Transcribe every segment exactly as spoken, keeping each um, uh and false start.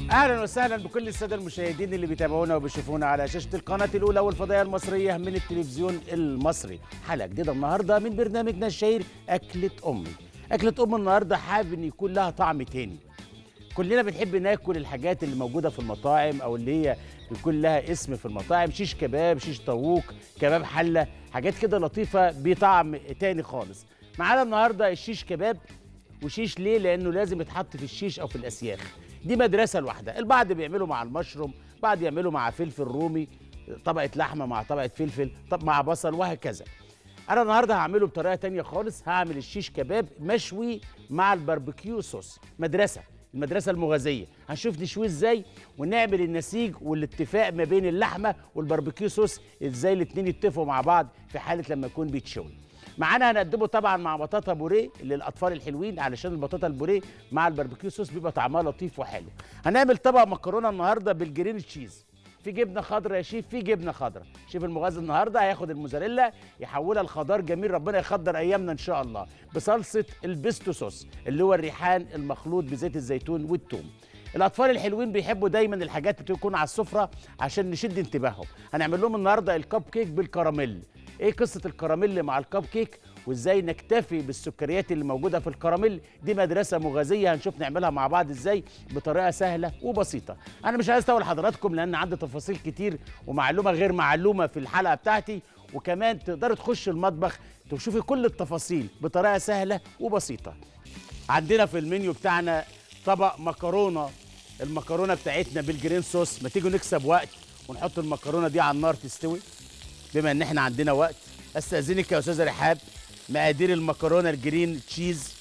اهلا وسهلا بكل الساده المشاهدين اللي بيتابعونا وبيشوفونا على شاشه القناه الاولى والفضائيه المصريه من التلفزيون المصري. حلقه جديده النهارده من برنامجنا الشهير اكله امي. اكله ام النهارده حابب ان يكون لها طعم تاني. كلنا بنحب ناكل الحاجات اللي موجوده في المطاعم او اللي هي بيكون لها اسم في المطاعم، شيش كباب، شيش طاووق، كباب حله، حاجات كده لطيفه بطعم تاني خالص. معانا النهارده الشيش كباب. وشيش ليه؟ لانه لازم يتحط في الشيش او في الاسياخ. دي مدرسه لوحدها. البعض بيعملوا مع المشروم، بعض يعملوا مع فلفل رومي، طبقه لحمه مع طبقه فلفل، طب مع بصل، وهكذا. انا النهارده هعمله بطريقه تانية خالص. هعمل الشيش كباب مشوي مع الباربيكيو صوص. مدرسه المدرسه المغازيه. هنشوف نشويه ازاي ونعمل النسيج والاتفاق ما بين اللحمه والباربيكيو صوص، ازاي الاتنين يتفقوا مع بعض في حاله لما يكون بيتشوي. معانا هنقدمه طبعا مع بطاطا بوريه للاطفال الحلوين، علشان البطاطا البوريه مع الباربيكيو صوص بيبقى طعمها لطيف وحلو. هنعمل طبق مكرونه النهارده بالجرين تشيز. في جبنه خضراء يا شيف، في جبنه خضراء. شيف المغازي النهارده هياخد الموزاريلا يحولها لخضار جميل، ربنا يخضر ايامنا ان شاء الله، بصلصه البيستو صوص اللي هو الريحان المخلوط بزيت الزيتون والثوم. الاطفال الحلوين بيحبوا دايما الحاجات اللي تكون على السفره عشان نشد انتباههم. هنعمل لهم النهارده الكب كيك بالكراميل. ايه قصه الكراميل مع الكب كيك وازاي نكتفي بالسكريات اللي موجوده في الكراميل؟ دي مدرسه مغازيه هنشوف نعملها مع بعض ازاي بطريقه سهله وبسيطه. انا مش عايز اطول حضراتكم لان عندي تفاصيل كتير ومعلومه غير معلومه في الحلقه بتاعتي، وكمان تقدروا تخشوا المطبخ تشوفي كل التفاصيل بطريقه سهله وبسيطه. عندنا في المنيو بتاعنا طبق مكرونه. المكرونه بتاعتنا بالجرين صوص. ما تيجوا نكسب وقت ونحط المكرونه دي على النار تستوي بما ان احنا عندنا وقت. استاذنك يا استاذه رحاب، مقادير المكرونه الجرين تشيز،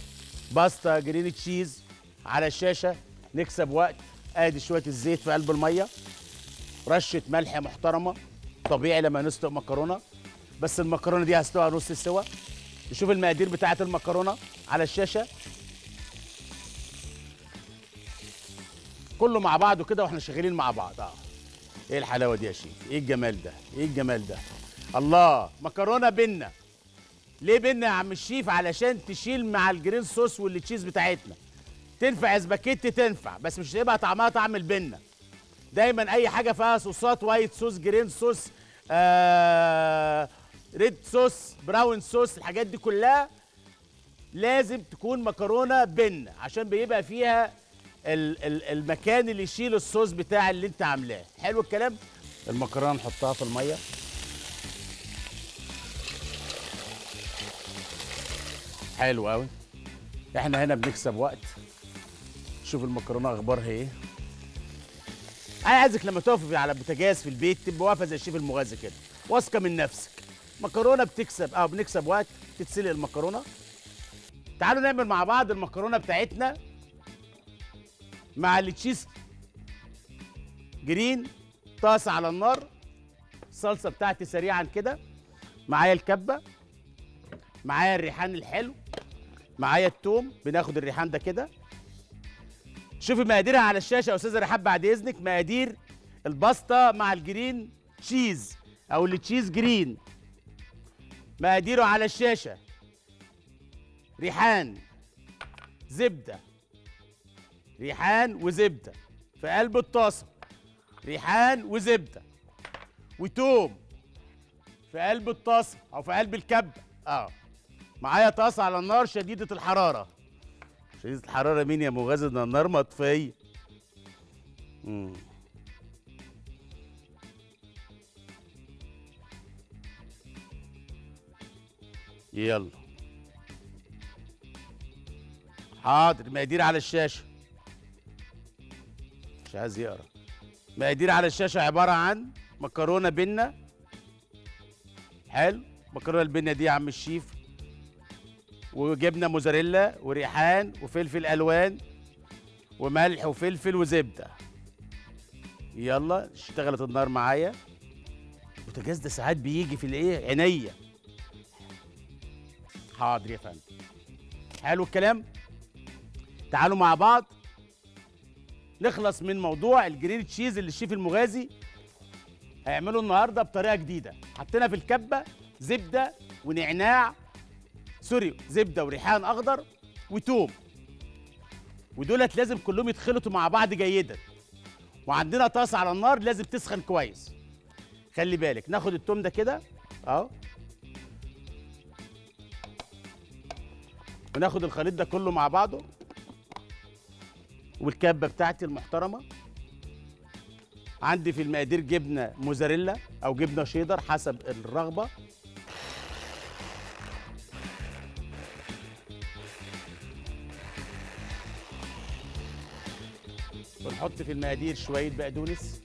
باستا جرين تشيز على الشاشه. نكسب وقت. ادي شويه الزيت في قلب الميه، رشه ملح محترمه طبيعي لما نسلق مكرونه، بس المكرونه دي هسلقها نص السوا. نشوف المقادير بتاعه المكرونه على الشاشه كله مع بعضه كده واحنا شغالين مع بعض. اه ايه الحلاوه دي يا شيف؟ ايه الجمال ده؟ ايه الجمال ده؟ الله، مكرونه بينا. ليه بينا يا عم الشيف؟ علشان تشيل مع الجرين صوص والتشيز بتاعتنا. تنفع اسباجيتي تنفع، بس مش هيبقى طعمها طعم البنه. دايما اي حاجه فيها صوصات، وايت صوص، جرين صوص، آه، ريد صوص، براون صوص، الحاجات دي كلها لازم تكون مكرونه بينا عشان بيبقى فيها ال ال المكان اللي يشيل الصوص بتاع اللي انت عاملاه. حلو الكلام. المكرونه نحطها في الميه. حلو قوي. احنا هنا بنكسب وقت. شوف المكرونه اخبارها ايه. انا عايزك لما تقفي على البوتاجاز في البيت تبقى واقفه زي الشيف المغازي كده، واثقه من نفسك. مكرونه بتكسب اه بنكسب وقت. تتسلق المكرونه. تعالوا نعمل مع بعض المكرونه بتاعتنا مع التشيز جرين. طاسه على النار، الصلصه بتاعتي سريعا كده، معايا الكبه، معايا الريحان الحلو، معايا التوم. بناخد الريحان ده كده. شوفي مقاديرها على الشاشه يا استاذه رحاب بعد اذنك. مقادير الباستا مع الجرين تشيز او التشيز جرين، مقاديره على الشاشه. ريحان، زبده، ريحان وزبده في قلب الطاسه، ريحان وزبده وتوم في قلب الطاسه او في قلب الكبه. اه معايا طاسه على النار شديده الحراره. شديده الحراره مين يا مغازي؟ ده النار مطفيه. امم يلا حاضر. مقادير على الشاشه، مش عايز يقرا. مقادير على الشاشه عباره عن مكرونه بنه. حلو. مكرونه البنه دي يا عم الشيف، وجبنه موزاريلا وريحان وفلفل الوان وملح وفلفل وزبده. يلا اشتغلت النار معايا. البوتاجاز ده ساعات بيجي في الايه عينيا. حاضر يا فندم. حلو الكلام. تعالوا مع بعض نخلص من موضوع الجرين تشيز اللي الشيف المغازي هيعمله النهارده بطريقه جديده. حطينا في الكبه زبده ونعناع، سوري، زبده وريحان اخضر وتوم. ودولت لازم كلهم يتخلطوا مع بعض جيدا. وعندنا طاسه على النار لازم تسخن كويس. خلي بالك، ناخد التوم ده كده اهو، وناخد الخليط ده كله مع بعضه، والكبه بتاعتي المحترمه. عندي في المقادير جبنه موزاريلا او جبنه شيدر حسب الرغبه. ونحط في المقادير شويه بقدونس،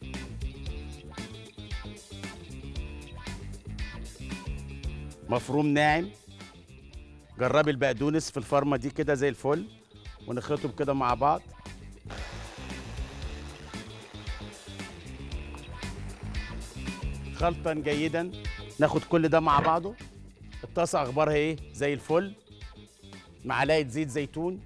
مفروم ناعم. جربي البقدونس في الفرمه دي كده زي الفل، ونخلطهم كده مع بعض. خلطا جيدا. ناخد كل ده مع بعضه. الطاسه اخبارها ايه؟ زي الفل. معلقه زيت زيتون.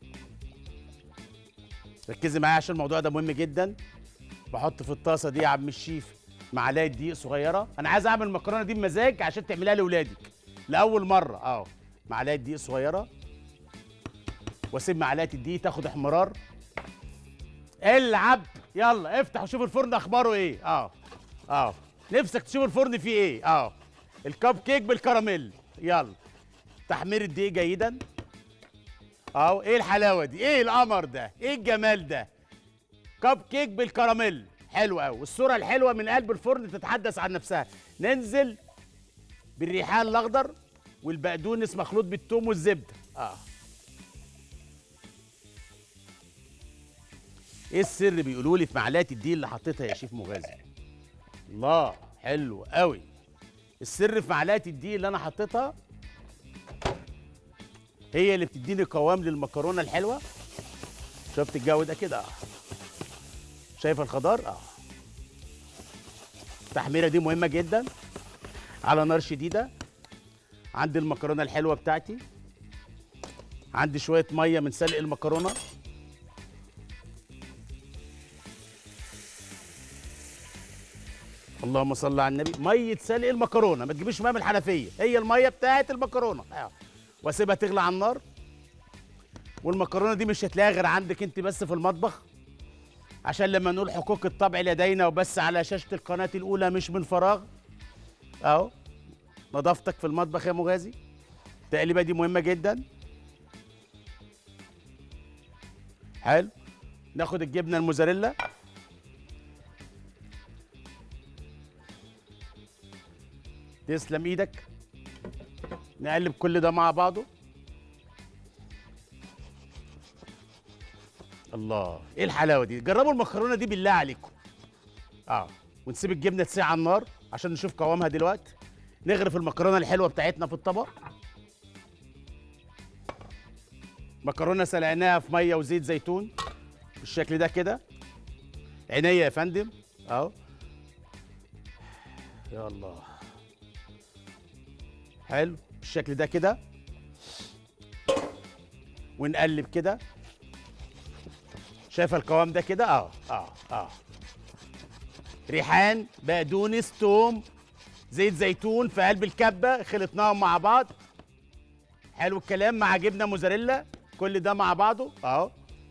ركزي معايا عشان الموضوع ده مهم جدا. بحط في الطاسه دي يا عم الشيف معلقه دقيق صغيره. انا عايز اعمل المكرونه دي بمزاج عشان تعملها لاولادك لاول مره. اه معلقه دقيق صغيره، واسيب معلقه الدقيق تاخد احمرار. العب يلا افتح وشوف الفرن اخباره ايه. اه اه نفسك تشوف الفرن فيه ايه. اه الكب كيك بالكراميل. يلا تحمير الدقيق جيدا. اهو ايه الحلاوه دي، ايه القمر ده، ايه الجمال ده. كب كيك بالكراميل حلو قوي، والصوره الحلوه من قلب الفرن تتحدث عن نفسها. ننزل بالريحان الاخضر والبقدونس مخلوط بالثوم والزبده. اه ايه السر بيقولوا لي في معلقه الدقيق اللي حطيتها يا شيف مغازي؟ الله حلو قوي. السر في معلقه الدقيق اللي انا حطيتها هي اللي بتديني قوام للمكرونه الحلوه. شفت الجو ده كده؟ اه شايف الخضار؟ اه التحميره دي مهمه جدا على نار شديده. عندي المكرونه الحلوه بتاعتي، عندي شويه ميه من سلق المكرونه. اللهم صل على النبي. ميه سلق المكرونه، ما تجيبيش ميه من الحنفيه، هي الميه بتاعت المكرونه. اه واسيبها تغلي على النار. والمكرونه دي مش هتلاقيها غير عندك انت بس في المطبخ، عشان لما نقول حقوق الطبع لدينا وبس على شاشه القناه الاولى مش من فراغ. اهو نظافتك في المطبخ يا مغازي. التقليبه دي مهمه جدا. حلو. ناخد الجبنه الموزاريلا، تسلم ايدك. نقلب كل ده مع بعضه. الله ايه الحلاوه دي. جربوا المكرونه دي بالله عليكم. اه ونسيب الجبنه تسيح على النار عشان نشوف قوامها دلوقتي. نغرف المكرونه الحلوه بتاعتنا في الطبق. مكرونه سلقناها في ميه وزيت زيتون بالشكل ده كده. عينيا يا فندم. اهو يا الله حلو بالشكل ده كده. ونقلب كده. شايف القوام ده كده؟ اه اه اه ريحان بقدونس توم زيت زيتون في قلب الكبه، خلطناهم مع بعض. حلو الكلام. مع جبنه موزاريلا، كل ده مع بعضه اهو.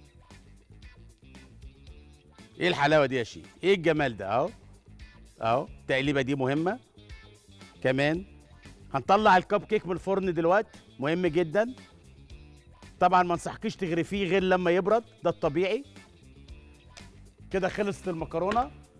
ايه الحلاوه دي يا شيخ، ايه الجمال ده. اهو اهو التقليبه دي مهمه كمان. هنطلع الكب كيك من الفرن دلوقتي، مهم جدا. طبعا ما انصحكيش تغرفيه غير لما يبرد، ده الطبيعي. كده خلصت المكرونه.